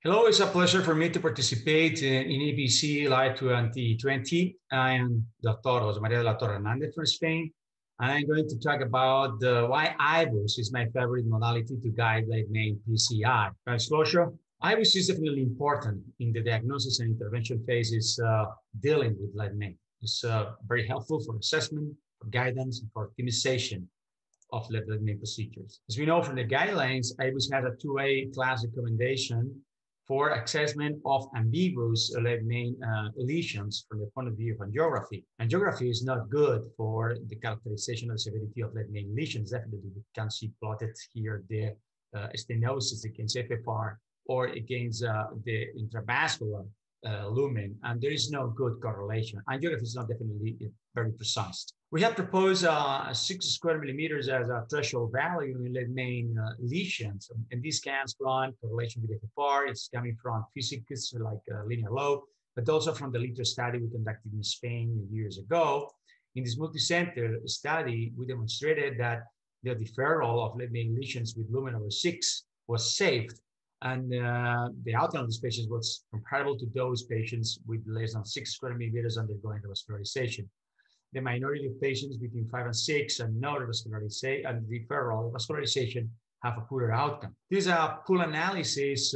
Hello, it's a pleasure for me to participate in EBC Live 2020. I am Dr. José María de la Torre Hernández from Spain, and I'm going to talk about why IBUS is my favorite modality to guide late-main PCI. Disclosure, IBUS is definitely important in the diagnosis and intervention phases dealing with late-main. It's very helpful for assessment, for guidance, and for optimization of late-main procedures. As we know from the guidelines, IBUS has a 2A class recommendation for assessment of ambiguous late-main lesions from the point of view of angiography. Angiography is not good for the characterization of the severity of late-main lesions. Definitely, you can see plotted here the stenosis against FFR or against the intravascular lumen, and there is no good correlation. Angiography is not definitely very precise. We have proposed 6 square millimeters as a threshold value in late-main lesions. And these scans run correlation with FFR. It's coming from physics like linear lobe, but also from the LITER study we conducted in Spain years ago. In this multi-center study, we demonstrated that the deferral of late-main lesions with lumen over 6 was saved. And the outcome of these patients was comparable to those patients with less than 6 square millimeters undergoing revascularization. The minority of patients between 5 and 6 and no revascularization and deferral revascularization have a poorer outcome. This is a pool analysis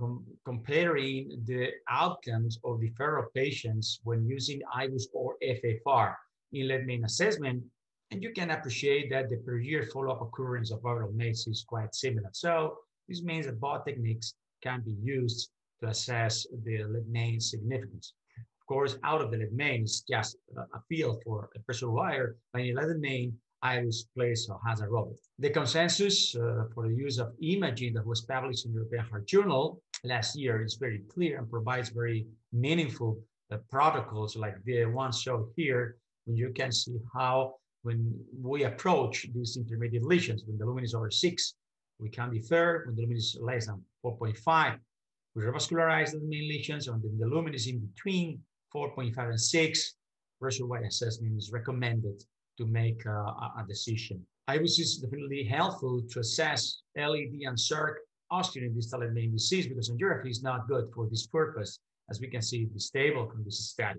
comparing the outcomes of deferral patients when using IBUS or FFR in late-main assessment. And you can appreciate that the per year follow-up occurrence of viral MACE is quite similar. So this means that both techniques can be used to assess the late-main significance. Of course, out of the late-main is just a field for a pressure wire, but in late-main, IBUS plays or has a role. The consensus for the use of imaging that was published in the European Heart Journal last year is very clear and provides very meaningful protocols like the one shown here, when you can see how when we approach these intermediate lesions, when the lumen is over 6, we can defer. When the lumen is less than 4.5, we revascularize the main lesions, and then the lumen is in between 4.5 and 6, pressure-wide assessment is recommended to make a decision. IBUS is definitely helpful to assess LAD and SERC osteodistal late-main disease because angiography is not good for this purpose. As we can see, it's stable from this study.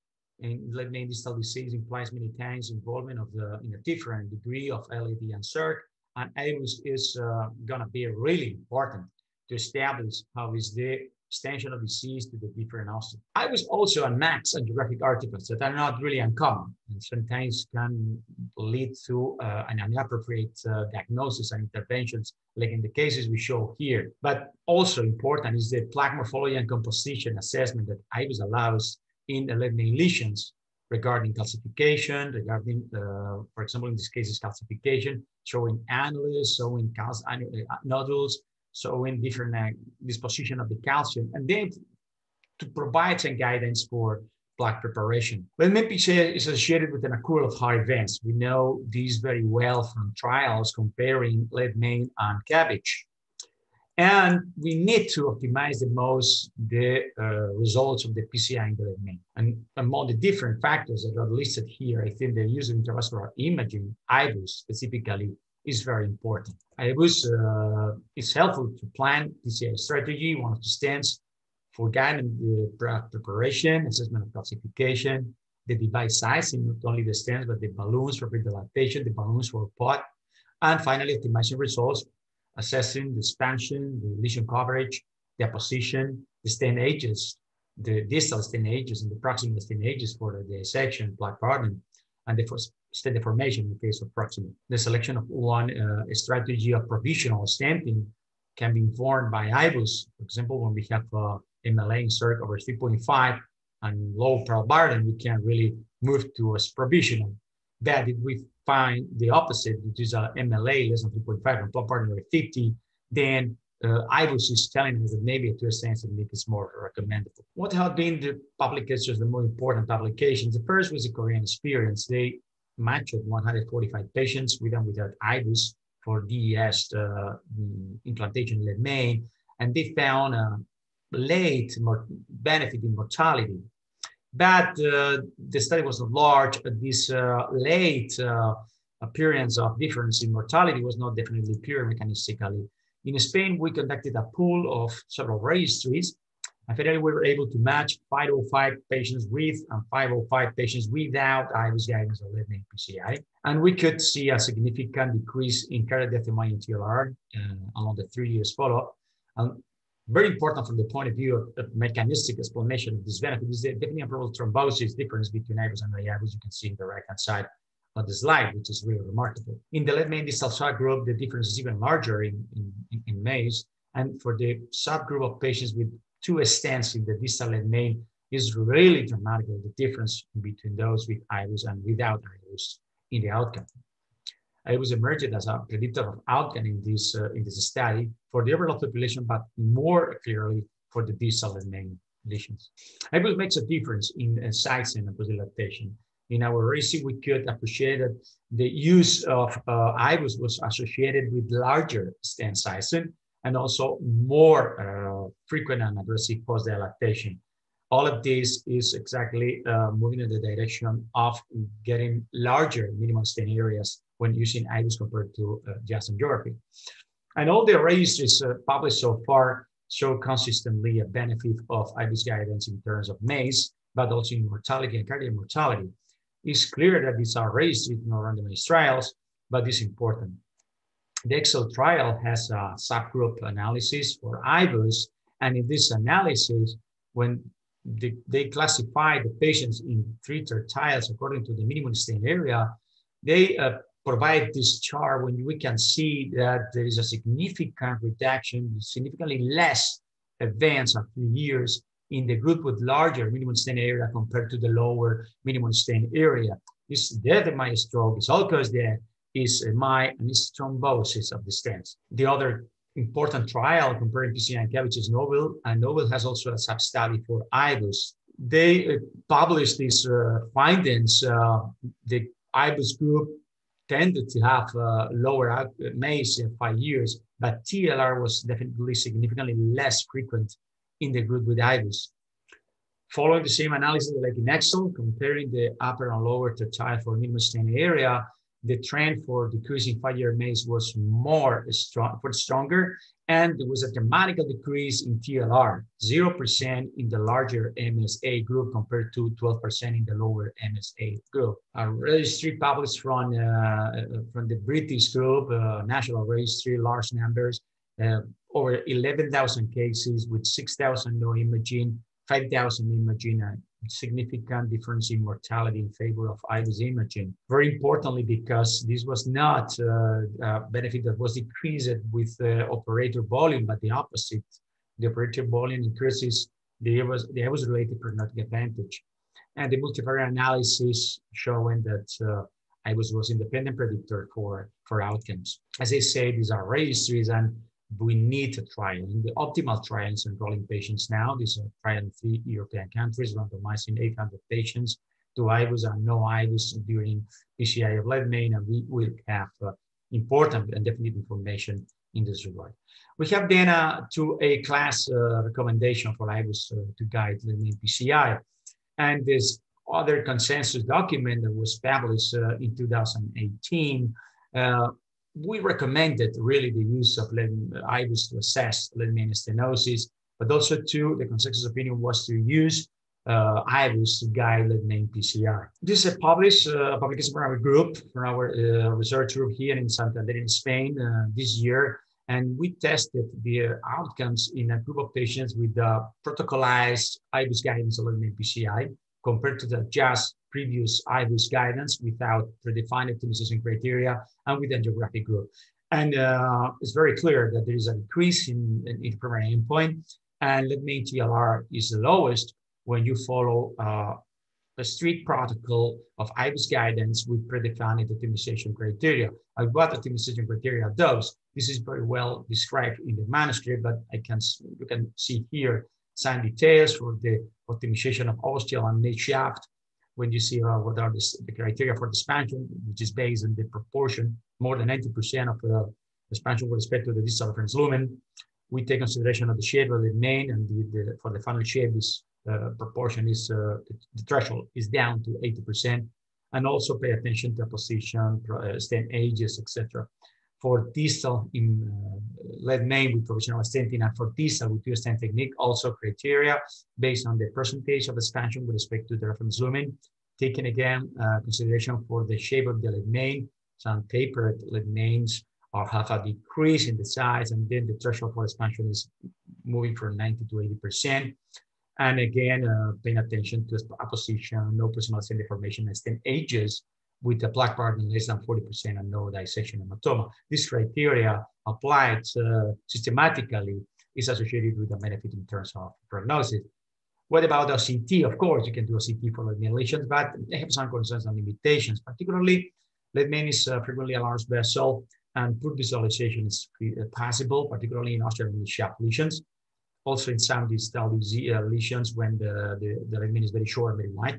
And late-main distal disease implies many times involvement of in a different degree of LAD and SERC, and IBUS is gonna be really important to establish how is the extension of disease to the different osteocytes. IBUS also unmax angiographic artifacts that are not really uncommon and sometimes can lead to an inappropriate diagnosis and interventions, like in the cases we show here. But also important is the plaque morphology and composition assessment that IBUS allows in the late-main lesions regarding calcification, regarding, for example, in this case, is calcification, showing annulus, showing nodules, showing different disposition of the calcium, and then to provide some guidance for plaque preparation. Late-main PCI is associated with an accrual of heart events. We know these very well from trials comparing late-main and CABG. And we need to optimize the most the results of the PCI in the late-main. And among the different factors that are listed here, I think the use of intravascular imaging, IBUS specifically, is very important. IBUS is helpful to plan PCI strategy. One of the stands for guiding the preparation, assessment of calcification, the device sizing, not only the stents, but the balloons for dilatation, the balloons for POT, and finally optimizing results, assessing the expansion, the lesion coverage, the position, the stent ages, the distal stent ages and the proximal stent ages for the dissection, plaque burden, and the stent deformation in the case of proximal. The selection of one strategy of provisional stenting can be informed by IBUS. For example, when we have MLA insert over 3.5 and low pearl burden, we can really move to a provisional. That if we find the opposite, which is a MLA less than 3.5 and pearl burden over 50, then IBUS is telling us that maybe a 2-stent technique is more recommendable. What have been the publications, the more important publications? The first was the Korean experience. They matched 145 patients with and without IBUS for DES implantation in late-main, and they found late benefit in mortality. But the study was not large. This late appearance of difference in mortality was not definitely pure mechanistically In Spain, we conducted a pool of several registries, and finally we were able to match 505 patients with and 505 patients without IVUS guidance or lead-maintained PCI. And we could see a significant decrease in cardiac death MI and TLR along the 3 years follow-up. Very important from the point of view of mechanistic explanation of this benefit is the definitely improbable thrombosis difference between IVUS and IVUS. You can see in the right-hand side of the slide, which is really remarkable. In the lead-maintained distal subgroup, the difference is even larger in MACE. And for the subgroup of patients with 2 stents in the distal lead-maintained is really dramatic, the difference between those with IVUS and without IVUS in the outcome. It was emerged as a predictor of outcome in this study for the overall population, but more clearly for the distal lead-maintained lesions. IVUS makes a difference in size and post-dilatation. In our registry, we could appreciate that the use of IVUS was associated with larger stent sizes and also more frequent and aggressive post-dilatation. All of this is exactly moving in the direction of getting larger minimum stent areas when using IVUS compared to just angiography. And all the registries published so far show consistently a benefit of IVUS guidance in terms of MACE, but also in mortality and cardiac mortality. It's clear that these are registries, not randomized trials, but it's important. The EXCEL trial has a subgroup analysis for IVUS, and in this analysis, when they classify the patients in 3 tertiles according to the minimum stent area, they provide this chart when we can see that there is a significant reduction, significantly less events after 3 years in the group with larger minimum stent area compared to the lower minimum stent area. This death MI stroke, is all cause death, is MI, and is thrombosis of the stents. The other important trial comparing PCI and CABG is NOBLE, and NOBLE has also a sub-study for IVUS. They published these findings. The IVUS group tended to have lower MACE in 5 years, but TLR was definitely significantly less frequent in the group with IVUS. Following the same analysis like in EXCEL, comparing the upper and lower tertile for minimum stent area, the trend for decreasing 5-year MACE was stronger, and there was a dramatic decrease in TLR, 0% in the larger MSA group compared to 12% in the lower MSA group. A registry published from the British group, national registry, large numbers, over 11,000 cases with 6,000 no imaging, 5,000 imaging, and significant difference in mortality in favor of IVUS imaging. Very importantly, because this was not a benefit that was decreased with operator volume, but the opposite. The operator volume increases the IVUS-related prognostic advantage. And the multivariate analysis showing that IVUS was independent predictor for outcomes. As I say, these are registries, and we need a trial. In the optimal trials enrolling patients now, these are trial in 3 European countries, randomizing 800 patients to IVUS and no IVUS during PCI of lead-maintained, and we will have important and definite information in this regard. We have then to a class recommendation for IVUS to guide lead-maintained PCI, and this other consensus document that was published in 2018 we recommended really the use of IVUS to assess lead-maintained stenosis, but also the consensus opinion was to use IVUS to guide lead-maintained PCI. This is a publication from our group, from our research group here in Santander in Spain this year, and we tested the outcomes in a group of patients with protocolized IVUS guidance of lead-maintained PCI compared to the just previous IVUS guidance without predefined optimization criteria and with the angiographic group. And it's very clear that there is an increase in the primary endpoint, and lead-maintained TLR is the lowest when you follow a strict protocol of IVUS guidance with predefined optimization criteria. And what optimization criteria are those? This is very well described in the manuscript, but you can see here some details for the optimization of ostial and mid shaft. When you see what are the criteria for the expansion, which is based on the proportion, more than 90% of the expansion with respect to the distal reference lumen. We take consideration of the shape of the main, and for the funnel shape, this proportion is, the threshold is down to 80%, and also pay attention to position, stent ages, etc. for distal in lead main with provisional stenting and for distal with two stent technique. Also criteria based on the percentage of expansion with respect to the reference lumen. Taking again consideration for the shape of the lead main. Some tapered lead mains or have a decrease in the size, and then the threshold for expansion is moving from 90 to 80%. And again, paying attention to apposition, no proximal stent deformation, and stent ages with the plaque burden less than 40% and no dissection hematoma. This criteria applied systematically is associated with a benefit in terms of prognosis. What about the CT? Of course, you can do a CT for lead main lesions, but they have some concerns and limitations. Particularly, lead main is frequently a large vessel, and poor visualization is possible, particularly in osteotomy shaft lesions. Also in some distal lesions when the lead main is very short and very wide.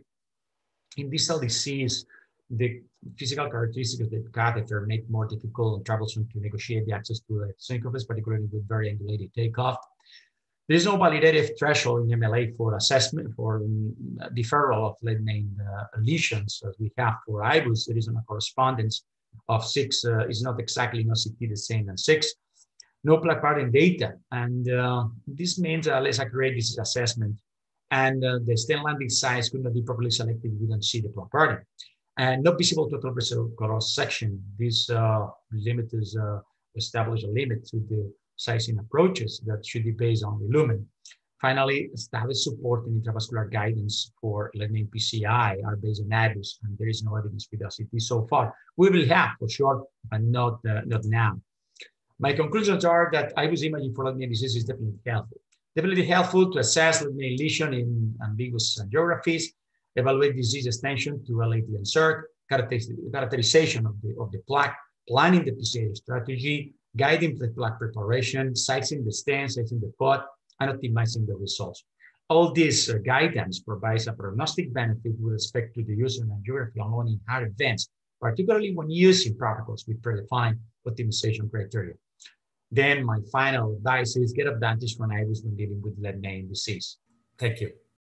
In distal disease, the physical characteristics of the catheter make more difficult and troublesome to negotiate the access to the syncope, particularly with very angulated takeoff. There is no validated threshold in MLA for assessment for deferral of lead main lesions as we have for IVUS. There is a correspondence of 6 is not exactly no CT the same than 6. No plaque burden data, and this means less accurate disease assessment, and the stent landing size could not be properly selected if we don't see the plaque burden. And no visible total vessel cross section. This limits establish a limit to the sizing approaches that should be based on the lumen. Finally, established support and intravascular guidance for lead main PCI are based on IVUS, and there is no evidence with CT so far. We will have for sure, but not now. My conclusions are that IVUS imaging for lead main disease is definitely helpful. Definitely helpful to assess lead main lesion in ambiguous geographies, evaluate disease extension to LAT insert, characterization of the plaque, planning the PCI strategy, guiding the plaque preparation, sizing the stent, sizing the pot, and optimizing the results. All this guidance provides a prognostic benefit with respect to the use of angiography alone in hard events, particularly when using protocols with predefined optimization criteria. Then my final advice is get advantage from IVUS when dealing with lead main disease. Thank you.